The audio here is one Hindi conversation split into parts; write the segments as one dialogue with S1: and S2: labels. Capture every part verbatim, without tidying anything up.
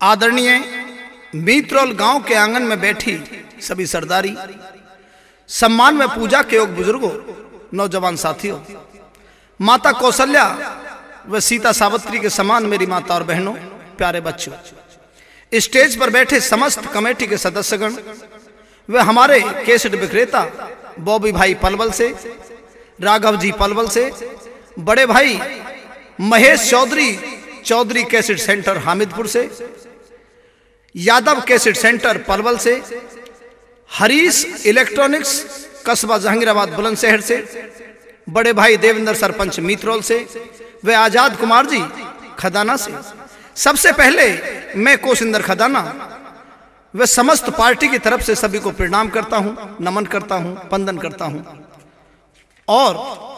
S1: आदरणीय मीत्रौल गांव के आंगन में बैठी सभी सरदारी, सम्मान में पूजा के योग बुजुर्गों, नौजवान साथियों, माता कौशल्या व सीता सावित्री के समान मेरी माता और बहनों, प्यारे बच्चों, स्टेज पर बैठे समस्त कमेटी के सदस्यगण वे हमारे कैसेट विक्रेता बॉबी भाई पलवल से, राघव जी पलवल से, बड़े भाई महेश चौधरी चौधरी कैसेट सेंटर हामिदपुर से, यादव कैसेट सेंटर पलवल से, हरीश इलेक्ट्रॉनिक्स कस्बा जहांगीराबाद बुलंदशहर से, बड़े भाई देवेंद्र सरपंच मीत्रौल से, वे आजाद कुमार जी खदाना से। सबसे पहले मैं कोशिंदर खदाना वे समस्त पार्टी की तरफ से सभी को प्रणाम करता हूं, नमन करता हूं, वंदन करता हूं और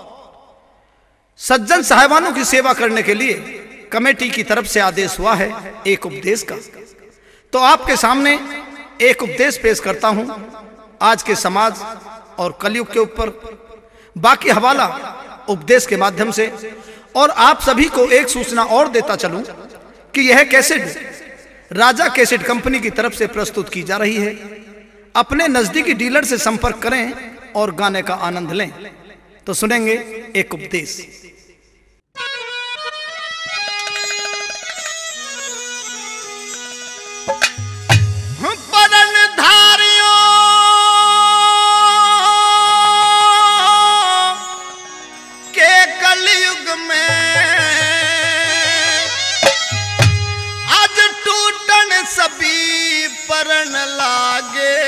S1: सज्जन साहिबानों की सेवा करने के लिए कमेटी की तरफ से आदेश हुआ है एक उपदेश का। तो आपके सामने एक उपदेश पेश करता हूं आज के समाज और कलयुग के ऊपर, बाकी हवाला उपदेश के माध्यम से। और आप सभी को एक सूचना और देता चलूं कि यह कैसेट राजा कैसेट कंपनी की तरफ से प्रस्तुत की जा रही है। अपने नजदीकी डीलर से संपर्क करें और गाने का आनंद लें। तो सुनेंगे एक उपदेश।
S2: सभी परन लागे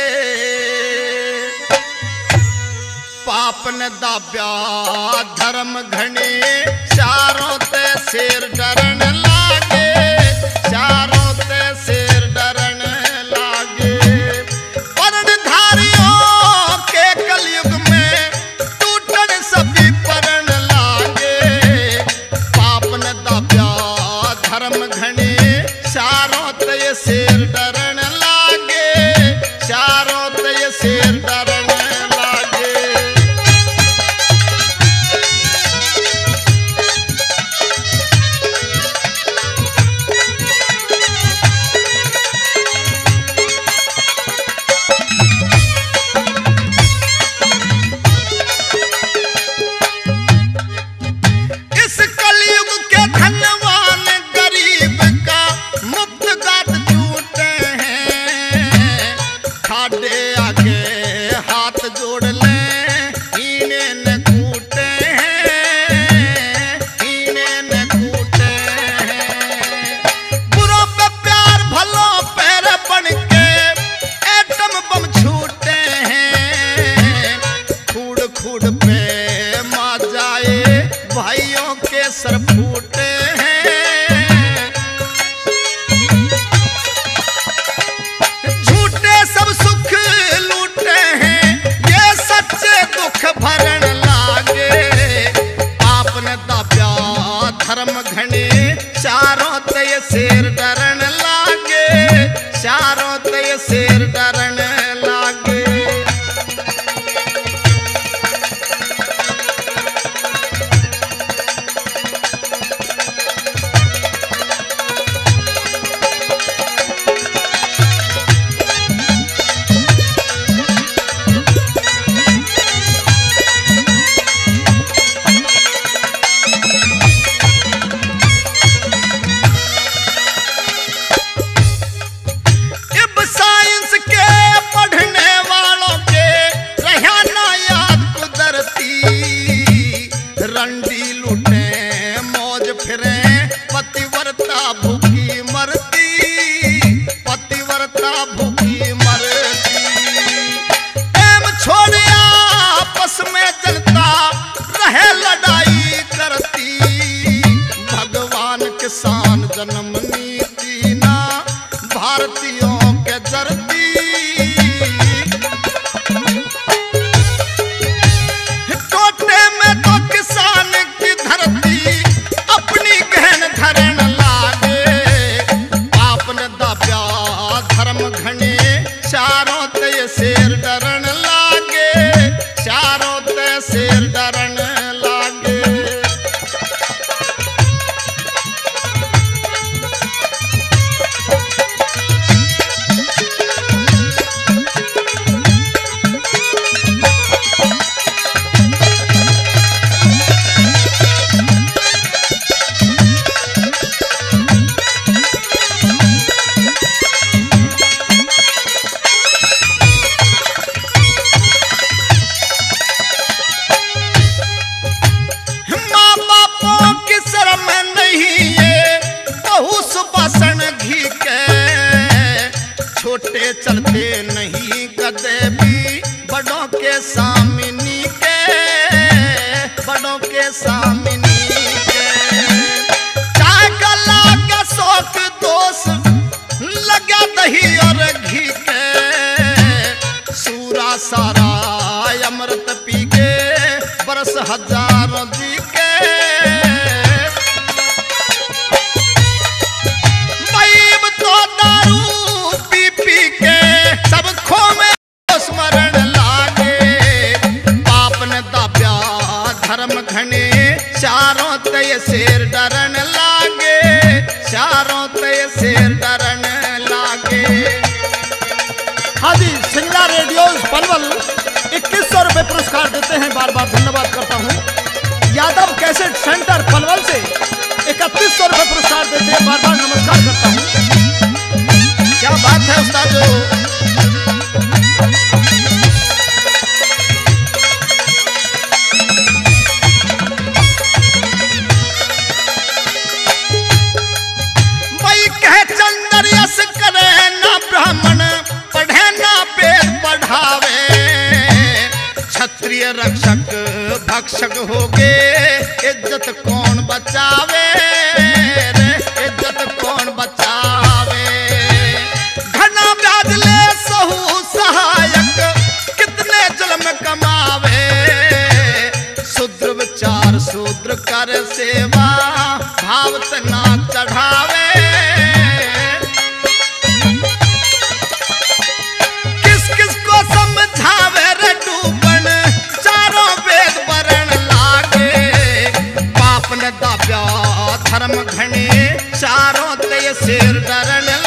S2: पाप न दाब्या धर्म घने, चारों ते शेर डरन लागे, चारों ते शेर डरन लागे। परन धारियों के कलयुग में टूटन सभी परन लागे, पाप न दाब्या धर्म घने, चारों ते शेर डरन लागे, चारों ते शेर डरन लागे। इस कलयुग के धनवान गरीब का मुफ्त गात छूटे हैं, खाडे आगे हाथ जोड़ ले इन्हें न कूटे हैं, इन्हें न कूटे हैं। बुरों पे प्यार भलों पैर बन के एटम बम छूटे हैं, खूड़ खूड़ पे मा जाए भाइयों के सर फूटे हैं। सब सुख लूटे हैं, ये सच्चे दुख भरण लागे, आपने दाब्या धर्म घने, चारों ते शेर डरन लागे, चारों ते शेर डरन लागे। रंडी लूटे मौज फिरे, पतिव्रता भूखी मरती, पतिव्रता भूखी मरती। प्रेम छोड़ आपस में जनता रहे लड़ाई करती, भगवान किसान जन्म नीति ना भारतीयों के जरती। किसान की धरती अपनी गहन धरण लागे, आपने दाब्या धर्म घने, चारों ते शेर डरन लागे, चारों ते शेर डरन लागे। के, छोटे चलते नहीं कदे भी बड़ों के सामने के, बड़ों के सामने के। चाय गला का शौक दोष लगा दही और घी के, सूरा सारा अमृत पी के बरस हजारों जी के। बैब तो दारू पी पी के सब खो में स्मरण लागे, पाप ने दाब्या धर्म घने चारों तय शेर डरन लागे, चारों तय शेर डरन लागे।
S3: हाँ जी, सिंगला रेडियो पलवल इक्कीस सौ रुपये पुरस्कार देते हैं, बार बार धन्यवाद करता हूँ। यादव कैसेट सेंटर पलवल से इकतीस सौ रुपये पुरस्कार देते हैं, बार बार नमस्कार करता हूँ।
S2: क्या बात है उस्ताद। ब्राह्मण पढ़े ना वेद पढ़ावे, क्षत्रिय रक्षक भक्षक होगे इज्जत कौन बचावे रे, इज्जत कौन बचावे। घना ब्याज ले सहू सहायक कितने जन्म कमावे, शूद्र विचार शूद्र कर सेवा भावत ना चढ़ावे। धर्म घने चारों तय शेर डरन